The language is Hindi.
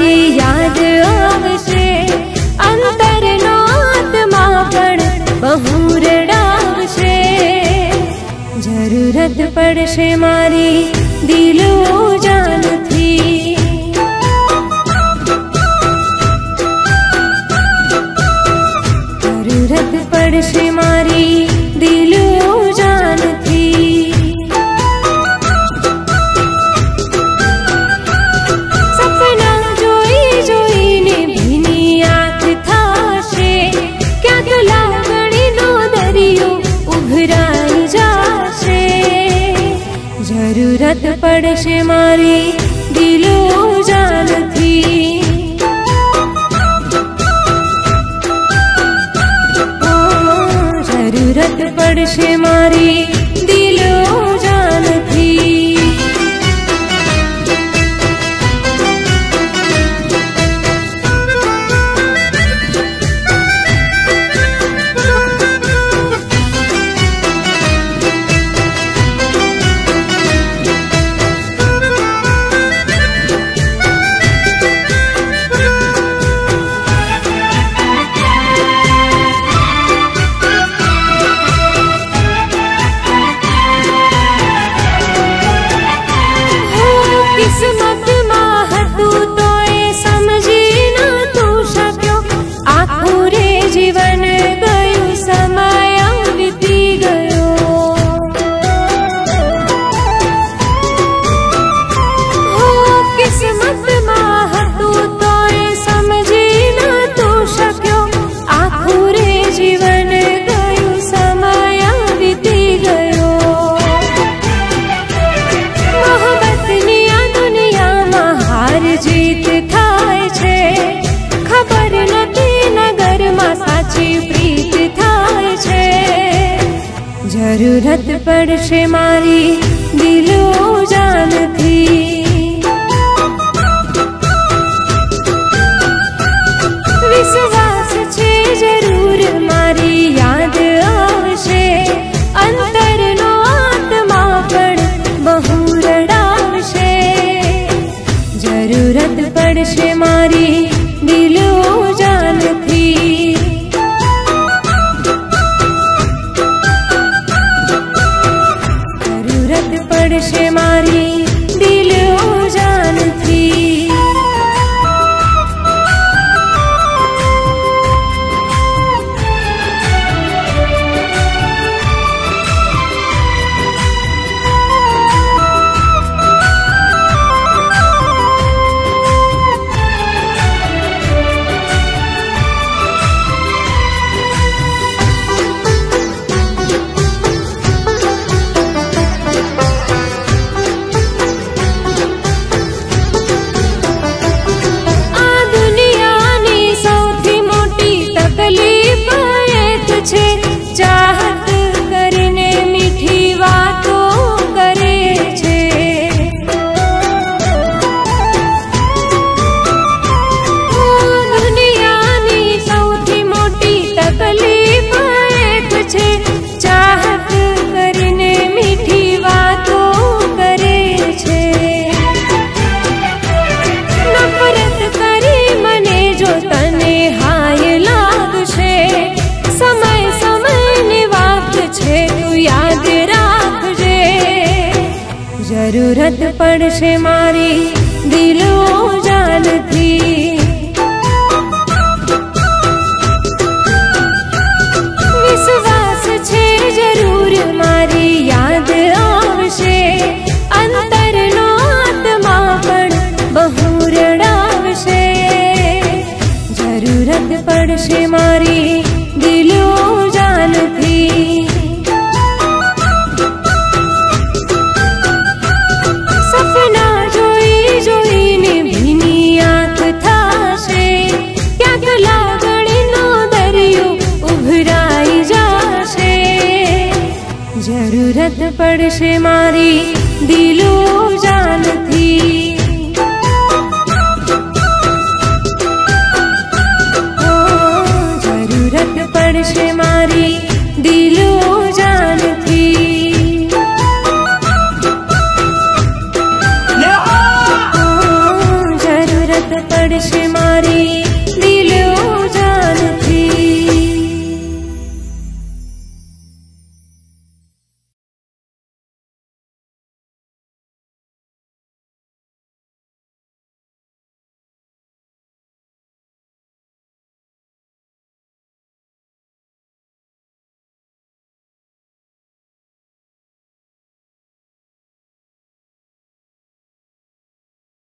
मारी याद आवशे। अंतरनो आत्मा पण बहु रडावशे। जरूरत पड़शे मारी दिलो जान थी। जरूरत पड़शे मारी दिलो जान थी। सपना जोई जोई ने भीनी आंख थाशे। क्यांक लागणी नो दरियो उभराई जाशे। जरूरत पड़शे मारी दिलो जान थी। जरूरत पड़शे मारी दिलो जान थी। किस्मत माह तू तो ए समझी ना तू शक्यो। आखुरे जीवन गयो समय बीती गयो। हो किस्मत माह तू तो ए समझी ना तू शक्यो। आखुरे जीवन गयो समय बीती गयो। मोहब्बतनी हार जीत थाय छे। खबर नथी नगर में साची प्रीत थाय छे। जरूरत पड़शे मारी दिलो जान थी। विश्वास छे जरूर मारी याद आवशे। अंतरनो आत्मा पण बहु रडावशे। जरूरत पड़शे मारी दिलो जान थी। जरूरत पड़शे मारी दिलो जान थी। चाहत करने मीठी बातों करे छे। दुनियानी सौथी मोटी तकलीफ एक छे। चाहत करने मीठी बातों करे छे। नफरत करी मने जो तने हाय लागशे। समय समय ने बात छे तू याद राखजे। जरूरत पड़शे मारी दिलो जान थी। विश्वास छे जरूर मारी याद आवशे। अंतरनो आत्मा पण बहु रडावशे। जरूरत पड़शे मारी दिलो जान थी। सपना जोई जोई ने भीनी आंख थाशे। क्यांक लागणी नो दरियो उभराई जाशे। जरूरत पड़शे मारी दिलो जान थी। जरूरत पड़शे मारी दिलो जान थी। जरूरत पड़ પડશે મારી